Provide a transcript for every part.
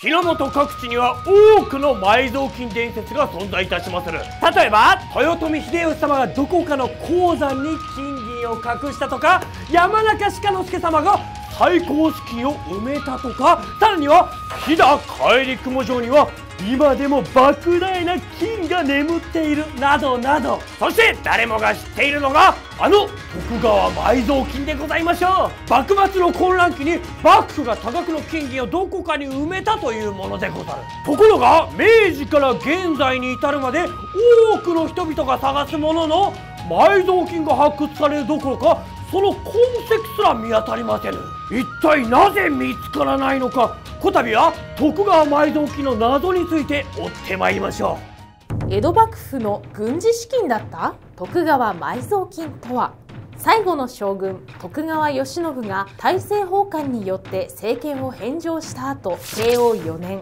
日の本各地には多くの埋蔵金伝説が存在いたしまする。例えば豊臣秀吉様がどこかの鉱山に金銀を隠したとか、山中鹿之助様が最高資金を埋めたとか、さらには飛騨帰り雲城には今でも莫大な金が眠っているなどなど。そして誰もが知っているのがあの徳川埋蔵金でございましょう。幕末の混乱期に幕府が多額の金銀をどこかに埋めたというものでござる。ところが明治から現在に至るまで多くの人々が探すものの、埋蔵金が発掘されるどころかその痕跡すら見当たりませぬ。一体なぜ見つからないのか、こたびは徳川埋蔵金の謎について追ってまいりましょう。江戸幕府の軍事資金だった徳川埋蔵金とは。最後の将軍徳川慶喜が大政奉還によって政権を返上した後、慶応4年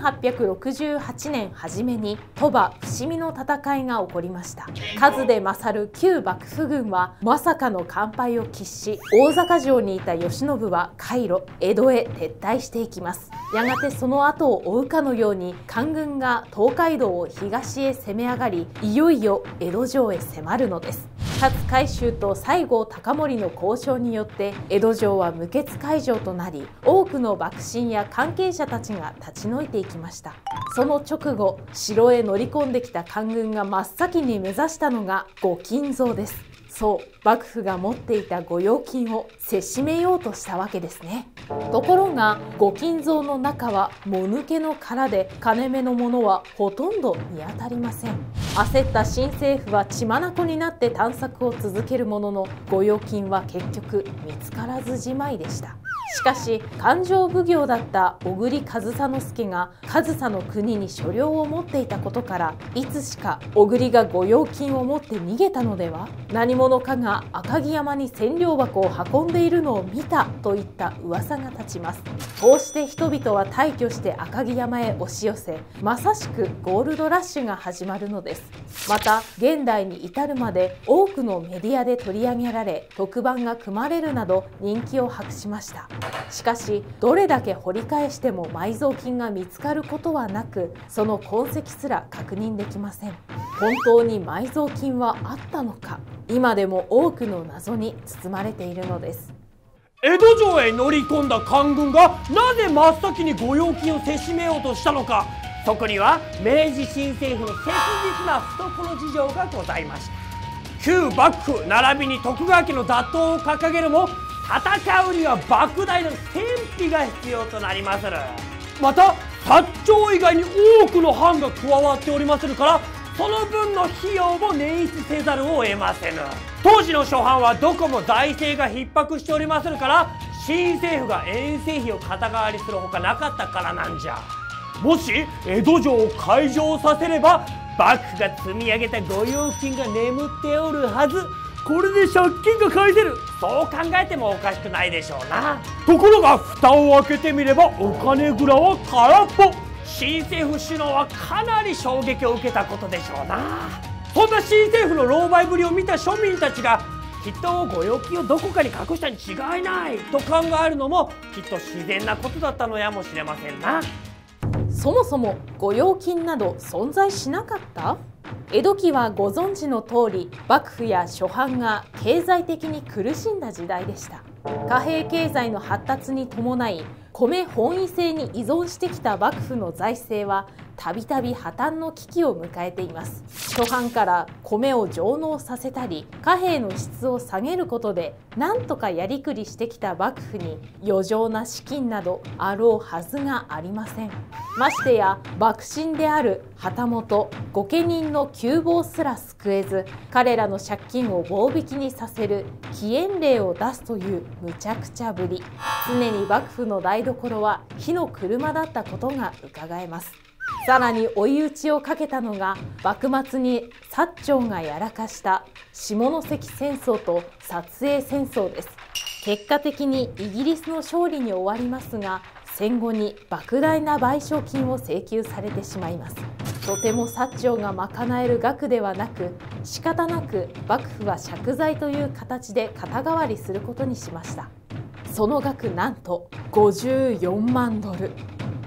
1868年初めに鳥羽・伏見の戦いが起こりました。数で勝る旧幕府軍はまさかの完敗を喫し、大坂城にいた慶喜は海路江戸へ撤退していきます。やがてその後を追うかのように官軍が東海道を東へ攻め上がり、いよいよ江戸城へ迫るのです。勝海舟と西郷隆盛の交渉によって江戸城は無血開城となり、多くの幕臣や関係者たちが立ち退いていきました。その直後、城へ乗り込んできた官軍が真っ先に目指したのが御金蔵です。そう、幕府が持っていた御用金をせしめようとしたわけですね。ところが御金蔵の中はもぬけの殻で、金目のものはほとんど見当たりません。焦った新政府は血眼になって探索を続けるものの、御用金は結局見つからずじまいでした。しかし勘定奉行だった小栗上総介が上総の国に所領を持っていたことから、いつしか小栗が御用金を持って逃げたのでは、何者かが赤城山に千両箱を運んでいるのを見たといった噂が立ちます。こうして人々は大挙して赤城山へ押し寄せ、まさしくゴールドラッシュが始まるのです。また現代に至るまで多くのメディアで取り上げられ、特番が組まれるなど人気を博しました。しかしどれだけ掘り返しても埋蔵金が見つかることはなく、その痕跡すら確認できません。本当に埋蔵金はあったのか、今でも多くの謎に包まれているのです。 江戸城へ乗り込んだ官軍がなぜ真っ先に御用金をせしめようとしたのか、そこには明治新政府の切実な懐事情がございました。旧幕府並びに徳川家の打倒を掲げるも、戦うには莫大な戦費が必要となりまする。また薩長以外に多くの藩が加わっておりまするから、その分の費用も捻出せざるを得ませぬ。当時の諸藩はどこも財政が逼迫しておりまするから、新政府が遠征費を肩代わりするほかなかったからなんじゃ。もし江戸城を開城させれば、幕府が積み上げた御用金が眠っておるはず。これで借金が返せる、そう考えてもおかしくないでしょうな。ところが蓋を開けてみれば、お金蔵は空っぽ。新政府首脳はかなり衝撃を受けたことでしょうな。そんな新政府の狼狽ぶりを見た庶民たちが、きっと御用金をどこかに隠したに違いないと考えるのもきっと自然なことだったのやもしれませんな。 そもそも御用金など存在しなかった？江戸期はご存知の通り、幕府や諸藩が経済的に苦しんだ時代でした。貨幣経済の発達に伴い、米本位制に依存してきた幕府の財政はたびたび破綻の危機を迎えています。諸藩から米を上納させたり、貨幣の質を下げることでなんとかやりくりしてきた幕府に余剰な資金などあろうはずがありません。ましてや幕臣である旗本御家人の窮乏すら救えず、彼らの借金を棒引きにさせる起援令を出すという無茶苦茶ぶり。常に幕府の台所は火の車だったことがうかがえます。さらに追い打ちをかけたのが、幕末に薩長がやらかした下関戦争と薩英戦争です。結果的にイギリスの勝利に終わりますが、戦後に莫大な賠償金を請求されてしまいます。とても薩長が賄える額ではなく、仕方なく幕府は借財という形で肩代わりすることにしました。その額なんと54万ドル。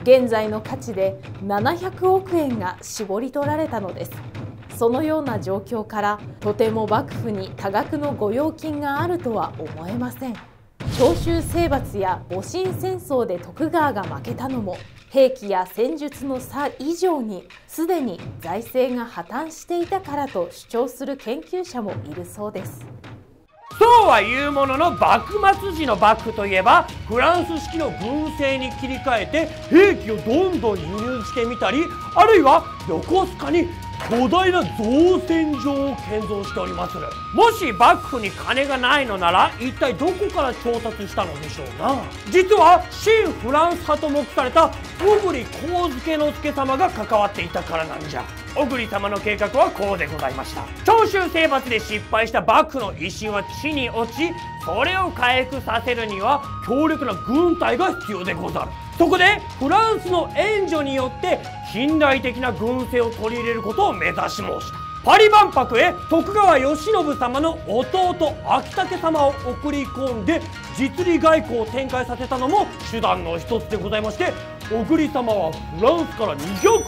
現在の価値で700億円が絞り取られたのです。そのような状況からとても幕府に多額の御用金があるとは思えません。長州征伐や戊辰戦争で徳川が負けたのも兵器や戦術の差以上にすでに財政が破綻していたからと主張する研究者もいるそうです。 そうは言うものの、幕末時の幕府といえばフランス式の軍政に切り替えて兵器をどんどん輸入してみたり、あるいは横須賀に巨大な造船所を建造しております。もし幕府に金がないのなら一体どこから調達したのでしょうな。実は新フランス派と目された小栗上野之助様が関わっていたからなんじゃ。小栗様の計画はこうでございました。長州征伐で失敗した幕府の威信は地に落ち、それを回復させるには強力な軍隊が必要でござる。そこでフランスの援助によって近代的な軍政を取り入れることを目指し申した。パリ万博へ徳川慶喜様の弟秋武様を送り込んで実利外交を展開させたのも手段の一つでございまして、小栗様はフランスから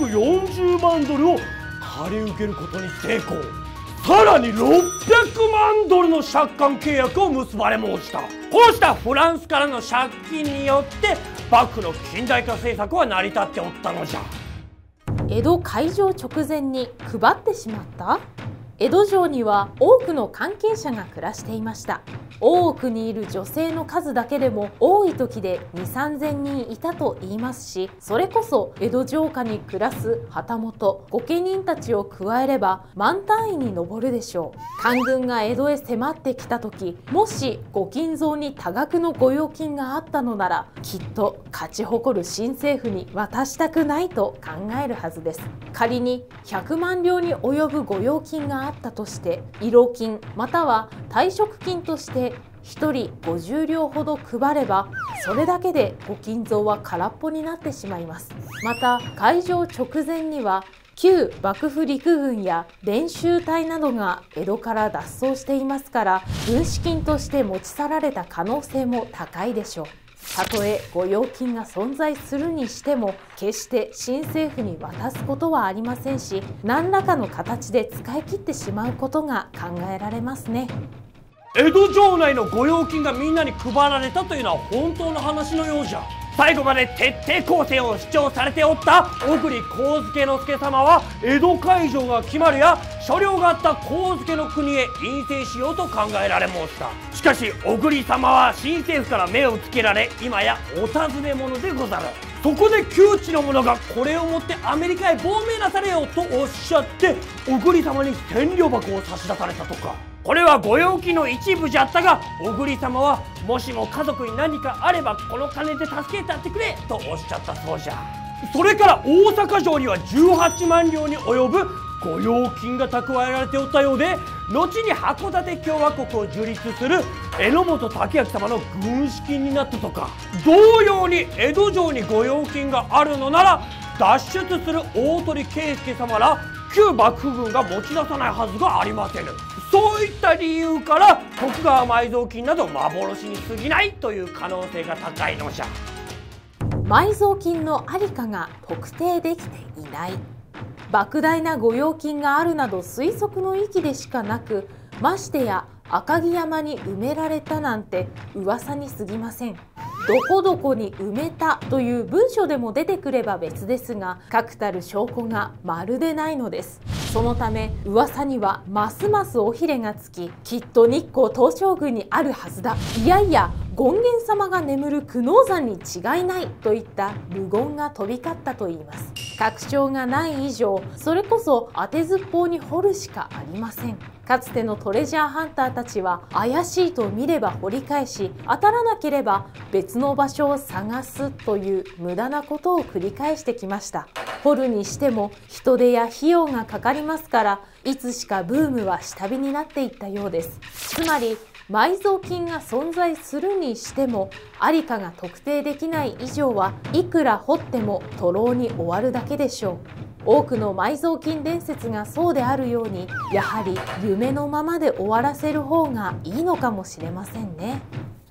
240万ドルを借り受けることに成功。さらに600万ドルの借款契約を結ばれ申した。こうしたフランスからの借金によって幕府の近代化政策は成り立っておったのじゃ。 江戸開城直前に配ってしまった？江戸城には多くの関係者が暮らしていました。大奥にいる女性の数だけでも多い時で2、3000人いたと言いますし、それこそ江戸城下に暮らす旗本、御家人たちを加えれば万単位に上るでしょう。官軍が江戸へ迫ってきた時、もし御金蔵に多額の御用金があったのなら、きっと勝ち誇る新政府に渡したくないと考えるはずです。仮に100万両に及ぶ御用金があったとして、慰労金または退職金として1人50両ほど配れば、それだけで御金蔵は空っぽになってしまいます。また開城直前には旧幕府陸軍や練習隊などが江戸から脱走していますから、軍資金として持ち去られた可能性も高いでしょう。たとえ御用金が存在するにしても決して新政府に渡すことはありませんし、何らかの形で使い切ってしまうことが考えられますね。 江戸城内の御用金がみんなに配られたというのは本当の話のようじゃ。最後まで徹底抗戦を主張されておった小栗上野之助様は江戸開城が決まるや所領があった上野の国へ隠棲しようと考えられ申した。しかし小栗様は新政府から目をつけられ、今やお尋ね者でござる。そこで旧知の者がこれを持ってアメリカへ亡命なされよとおっしゃって小栗様に千両箱を差し出されたとか。これは御用金の一部じゃったが、小栗様はもしも家族に何かあればこの金で助けてやってくれとおっしゃったそうじゃ。それから大阪城には18万両に及ぶ御用金が蓄えられておったようで、後に函館共和国を樹立する榎本武明様の軍資金になったとか。同様に江戸城に御用金があるのなら脱出する大鳥圭介様ら旧幕府軍が持ち出さないはずがありません。そういった理由から徳川埋蔵金など幻に過ぎないという可能性が高いのじゃ。 埋蔵金の在りかが特定できていない。莫大な御用金があるなど推測の域でしかなく、ましてや赤城山に埋められたなんて噂に過ぎません。どこどこに埋めたという文書でも出てくれば別ですが、確たる証拠がまるでないのです。そのため噂にはますます尾ひれがつき、きっと日光東照宮にあるはずだ、いやいや権現様が眠る久能山に違いないといった無言が飛び交ったといいます。確証がない以上、それこそ当てずっぽうに掘るしかありません。かつてのトレジャーハンターたちは怪しいと見れば掘り返し、当たらなければ別の場所を探すという無駄なことを繰り返してきました。掘るにしても人手や費用がかかりますから、いつしかブームは下火になっていったようです。つまり埋蔵金が存在するにしても在りかが特定できない以上は、いくら掘っても徒労に終わるだけでしょう。多くの埋蔵金伝説がそうであるように、やはり夢のままで終わらせる方がいいのかもしれませんね。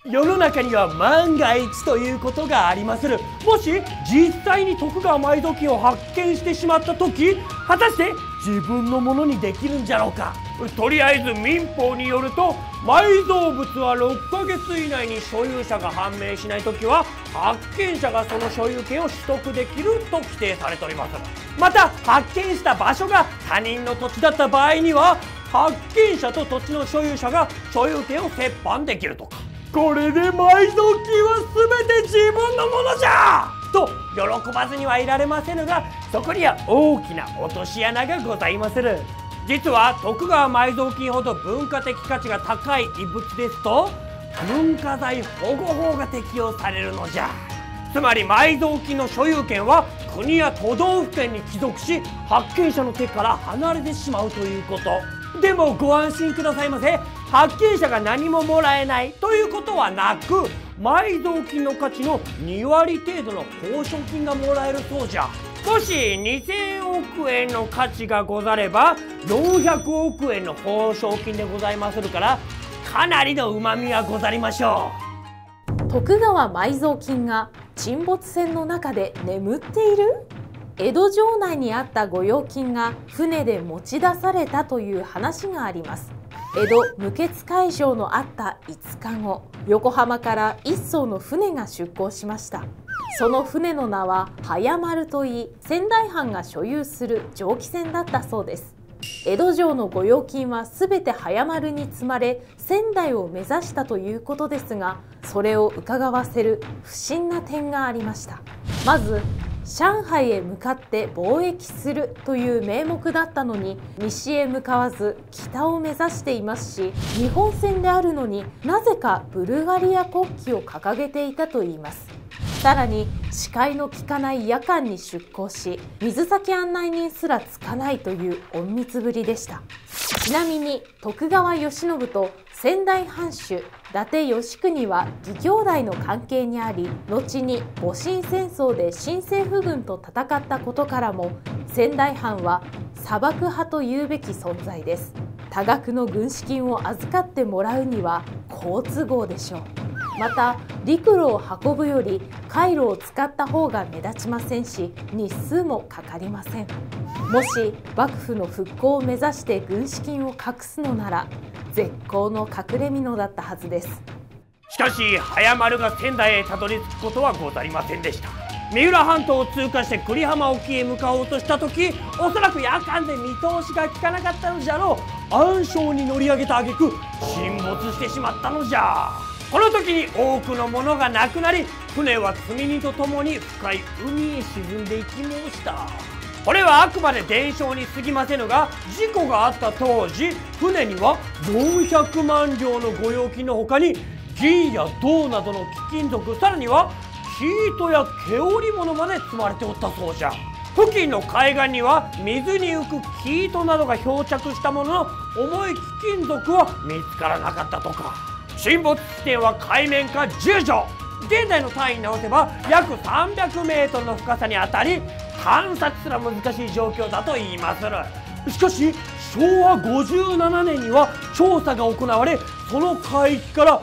世の中には万が一ということがありまする。もし実際に徳川埋蔵金を発見してしまった時、果たして自分のものにできるんじゃろうか。とりあえず民法によると、埋蔵物は6ヶ月以内に所有者が判明しない時は発見者がその所有権を取得できると規定されております。また発見した場所が他人の土地だった場合には、発見者と土地の所有者が所有権を折半できるとか。これで埋蔵金は全て自分のものじゃと喜ばずにはいられませぬが、そこには大きな落とし穴がございまする。実は徳川埋蔵金ほど文化的価値が高い遺物ですと、文化財保護法が適用されるのじゃ。つまり埋蔵金の所有権は国や都道府県に帰属し、発見者の手から離れてしまうということ。でもご安心くださいませ。発見者が何ももらえないということはなく、埋蔵金の価値の2割程度の報奨金がもらえるそうじゃ。もし2000億円の価値がござれば400億円の報奨金でございまするから、かなりのうまみはござりましょう。徳川埋蔵金が沈没船の中で眠っている？江戸城内にあった御用金が船で持ち出されたという話があります。江戸無血開城のあった5日後、横浜から一艘の船が出港しました。その船の名は早丸といい、仙台藩が所有する蒸気船だったそうです。江戸城の御用金はすべて早丸に積まれ、仙台を目指したということですが、それを伺わせる不審な点がありました。まず上海へ向かって貿易するという名目だったのに、西へ向かわず北を目指していますし、日本船であるのになぜかブルガリア国旗を掲げていたといいます。さらに視界の利かない夜間に出港し、水先案内人すらつかないという隠密ぶりでした。ちなみに徳川慶喜と仙台藩主伊達義国は義兄弟の関係にあり、後に戊辰戦争で新政府軍と戦ったことからも、仙台藩は砂漠派というべき存在です。多額の軍資金を預かってもらうには好都合でしょう。また陸路を運ぶより海路を使った方が目立ちませんし、日数もかかりません。もし幕府の復興を目指して軍資金を隠すのなら、絶好の隠れ蓑だったはずです。 しかし早丸が仙台へたどり着くことはござりませんでした。三浦半島を通過して久里浜沖へ向かおうとした時、おそらく夜間で見通しが効かなかったのじゃろう。暗礁に乗り上げた挙句沈没してしまったのじゃ。この時に多くのものがなくなり、船は積み荷とともに深い海へ沈んでいき申した。これはあくまで伝承に過ぎませぬが、事故があった当時、船には400万両の御用金のほかに銀や銅などの貴金属、さらには生糸や毛織物まで積まれておったそうじゃ。付近の海岸には水に浮く生糸などが漂着したものの、重い貴金属は見つからなかったとか。沈没地点は海面下10畳、現在の単位に直せば約300メートルの深さにあたり、観察すら難しい状況だと言いまする。しかし昭和57年には調査が行われ、その海域から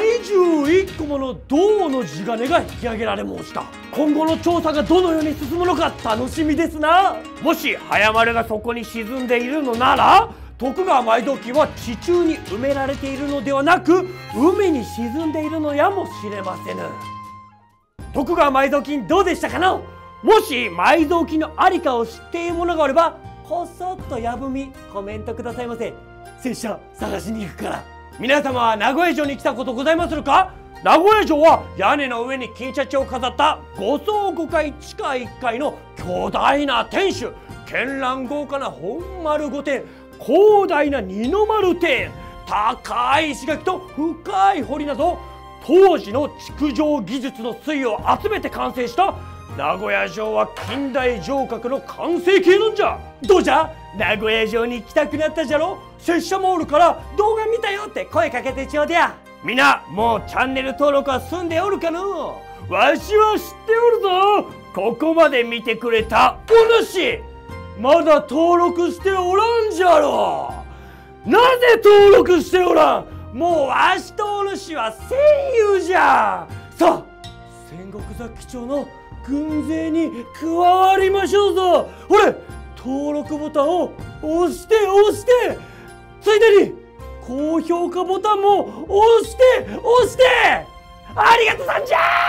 21個もの銅の地金が引き上げられ申した。今後の調査がどのように進むのか楽しみですな。もし早丸がそこに沈んでいるのなら、徳川埋蔵金は地中に埋められているのではなく、海に沈んでいるのやもしれませぬ。徳川埋蔵金どうでしたかな。もし埋蔵金のありかを知っているものがあれば、こそっとやぶみコメントくださいませ。拙者探しに行くから。皆様は名古屋城に来たことございまするか。名古屋城は屋根の上に金シャチを飾った5層5階地下1階の巨大な天守、絢爛豪華な本丸御殿、広大な二の丸庭園、高い石垣と深い堀など、当時の築城技術の粋を集めて完成した名古屋城は近代城郭の完成形なんじゃ。どうじゃ、名古屋城に来たくなったじゃろ。拙者もおるから動画見たよって声かけてちょうでや。みなもうチャンネル登録は済んでおるかの。わしは知っておるぞ。ここまで見てくれたお主、まだ登録しておらんじゃろ。なぜ登録しておらん。 もうわしとお主は戦友じゃ。さあ戦国座記帳の軍勢に加わりましょうぞ。ほれ登録ボタンを押して、ついでに高評価ボタンも押して、ありがとさんじゃー。